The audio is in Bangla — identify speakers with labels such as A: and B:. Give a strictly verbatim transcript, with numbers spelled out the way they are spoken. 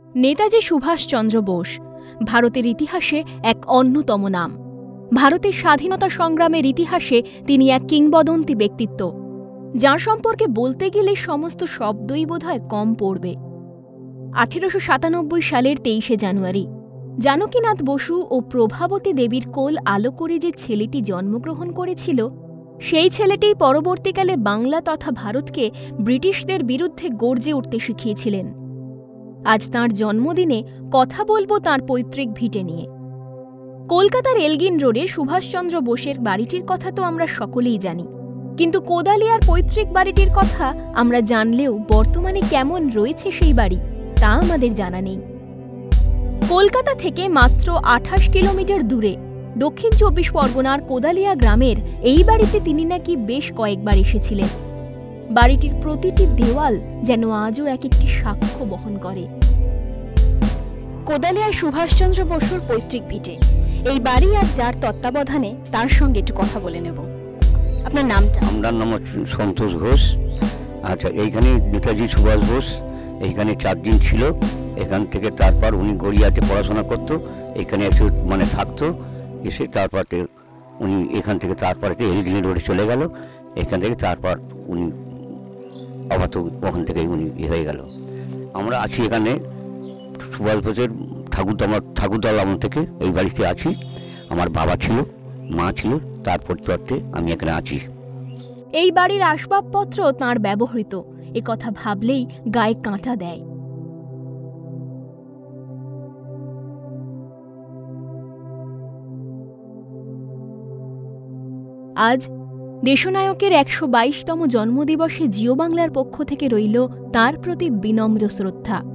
A: নেতাজি সুভাষ চন্দ্র বোস ভারতের ইতিহাসে এক অন্যতম নাম। ভারতের স্বাধীনতা সংগ্রামের ইতিহাসে তিনি এক কিংবদন্তি ব্যক্তিত্ব, যার সম্পর্কে বলতে গেলে সমস্ত শব্দই বোধহয় কম পড়বে। আঠেরোশো সাতানব্বই সালের তেইশে জানুয়ারি জানকীনাথ বসু ও প্রভাবতী দেবীর কোল আলো করে যে ছেলেটি জন্মগ্রহণ করেছিল, সেই ছেলেটিই পরবর্তীকালে বাংলা তথা ভারতকে ব্রিটিশদের বিরুদ্ধে গর্জে উঠতে শিখিয়েছিলেন। আজ তাঁর জন্মদিনে কথা বলবো তাঁর পৈতৃক ভিটে নিয়ে। কলকাতার এলগিন রোডের সুভাষচন্দ্র বোসের বাড়িটির কথা তো আমরা সকলেই জানি, কিন্তু কোদালিয়ার পৈতৃক বাড়িটির কথা আমরা জানলেও বর্তমানে কেমন রয়েছে সেই বাড়ি তা আমাদের জানা নেই। কলকাতা থেকে মাত্র আঠাশ কিলোমিটার দূরে দক্ষিণ চব্বিশ পরগনার কোদালিয়া গ্রামের এই বাড়িতে তিনি নাকি বেশ কয়েকবার এসেছিলেন। বাড়িটির প্রতিটি দেওয়াল যেন আজও এক একটি সাক্ষ্য বহন করে। কোদালিয়ায় সুভাষচন্দ্র বসুর পৈতৃক ভিটে এই বাড়ি আর যার তত্ত্বাবধানে তার সঙ্গে একটু কথা বলে নেব। আপনার নামটা?
B: আমার নাম সন্তোষ ঘোষ। আচ্ছা, এইখানে নেতাজি সুভাষ বোস এইখানে চার দিন ছিল। এখান থেকে তারপর উনি গড়িয়াতে পড়াশোনা করতো, এখানে এসে মানে থাকতো, এসে তারপরে উনি এখান থেকে তারপরে এলগিন রোডে চলে গেল। এখান থেকে তারপর উনি আবার তো ওখান থেকেই উনি ইয়ে হয়ে গেল। আমরা আছি এখানে সুভাষ বোসের ঠাকুরদা, আমার ঠাকুরদাল আমল থেকে এই বাড়িতে আছি। আমার বাবা ছিল, মা ছিল, তার পরিবর্তে আমি এখানে আছি।
A: এই বাড়ির আসবাবপত্র তাঁর ব্যবহৃত, এ কথা ভাবলেই গায়ে কাঁটা দেয়। আজ দেশনায়কের একশো বাইশতম জন্মদিবসে জিও বাংলার পক্ষ থেকে রইল তাঁর প্রতি বিনম্র শ্রদ্ধা।